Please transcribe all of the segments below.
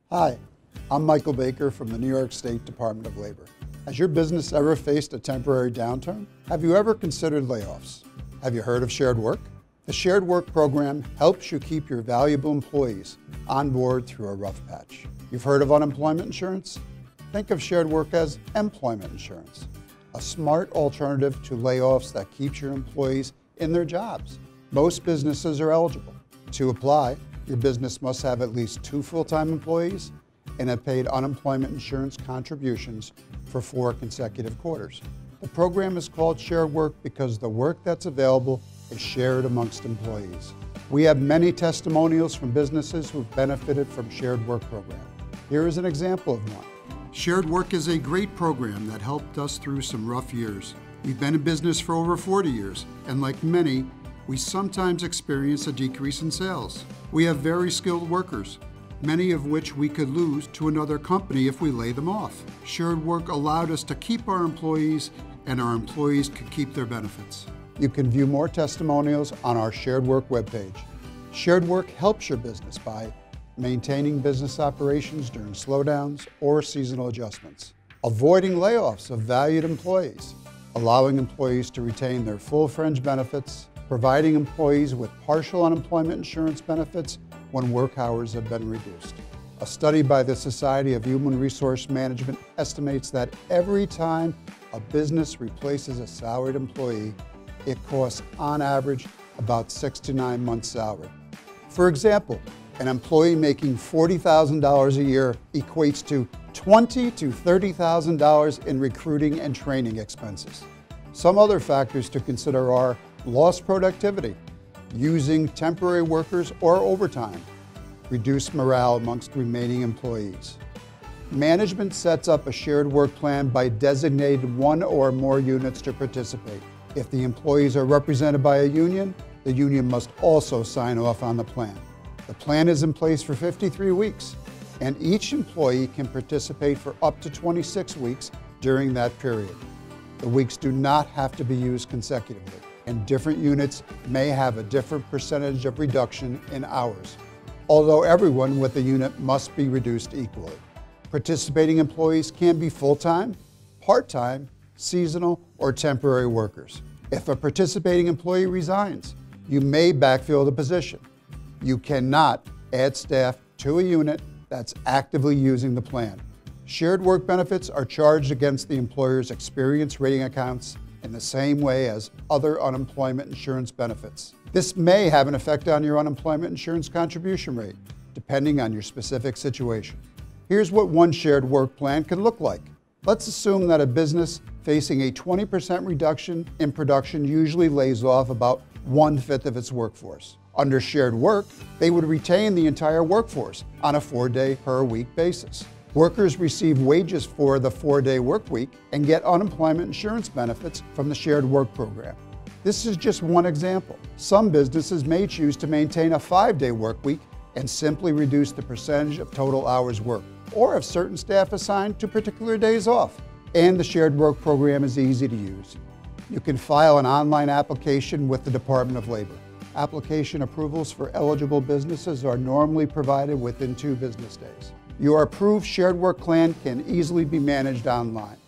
Hi, I'm Michael Baker from the New York State Department of Labor. Has your business ever faced a temporary downturn? Have you ever considered layoffs? Have you heard of shared work? The Shared Work program helps you keep your valuable employees on board through a rough patch. You've heard of unemployment insurance? Think of shared work as employment insurance, a smart alternative to layoffs that keeps your employees in their jobs. Most businesses are eligible. To apply, your business must have at least 2 full-time employees and have paid unemployment insurance contributions for 4 consecutive quarters. The program is called Shared Work because the work that's available is shared amongst employees. We have many testimonials from businesses who've benefited from Shared Work program. Here is an example of one. Shared Work is a great program that helped us through some rough years. We've been in business for over 40 years, and like many, we sometimes experience a decrease in sales. We have very skilled workers, many of which we could lose to another company if we lay them off. Shared Work allowed us to keep our employees, and our employees could keep their benefits. You can view more testimonials on our Shared Work webpage. Shared Work helps your business by maintaining business operations during slowdowns or seasonal adjustments, avoiding layoffs of valued employees, allowing employees to retain their full fringe benefits, providing employees with partial unemployment insurance benefits when work hours have been reduced. A study by the Society of Human Resource Management estimates that every time a business replaces a salaried employee, it costs, on average, about 6 to 9 months' salary. For example, an employee making $40,000 a year equates to $20,000 to $30,000 in recruiting and training expenses. Some other factors to consider are lost productivity, using temporary workers or overtime, reduced morale amongst remaining employees. Management sets up a shared work plan by designating 1 or more units to participate. If the employees are represented by a union, the union must also sign off on the plan. The plan is in place for 53 weeks, and each employee can participate for up to 26 weeks during that period. The weeks do not have to be used consecutively, and different units may have a different percentage of reduction in hours, although everyone with a unit must be reduced equally. Participating employees can be full-time, part-time, seasonal, or temporary workers. If a participating employee resigns, you may backfill the position. You cannot add staff to a unit that's actively using the plan. Shared work benefits are charged against the employer's experience rating accounts in the same way as other unemployment insurance benefits. This may have an effect on your unemployment insurance contribution rate, depending on your specific situation. Here's what one shared work plan can look like. Let's assume that a business facing a 20% reduction in production usually lays off about 1/5 of its workforce. Under shared work, they would retain the entire workforce on a 4-day-per-week basis. Workers receive wages for the 4-day work week and get unemployment insurance benefits from the Shared Work program. This is just one example. Some businesses may choose to maintain a 5-day work week and simply reduce the percentage of total hours worked, or have certain staff assigned to particular days off. And the Shared Work program is easy to use. You can file an online application with the Department of Labor. Application approvals for eligible businesses are normally provided within 2 business days. Your approved shared work plan can easily be managed online.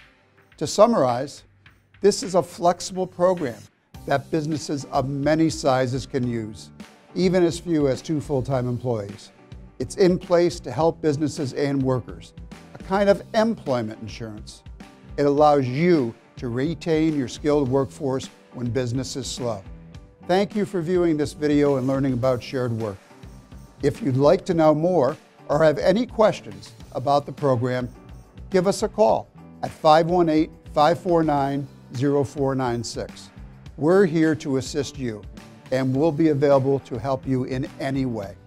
To summarize, this is a flexible program that businesses of many sizes can use, even as few as 2 full-time employees. It's in place to help businesses and workers, a kind of employment insurance. It allows you to retain your skilled workforce when business is slow. Thank you for viewing this video and learning about shared work. If you'd like to know more or have any questions about the program, give us a call at 518-549-0496. We're here to assist you, and we'll be available to help you in any way.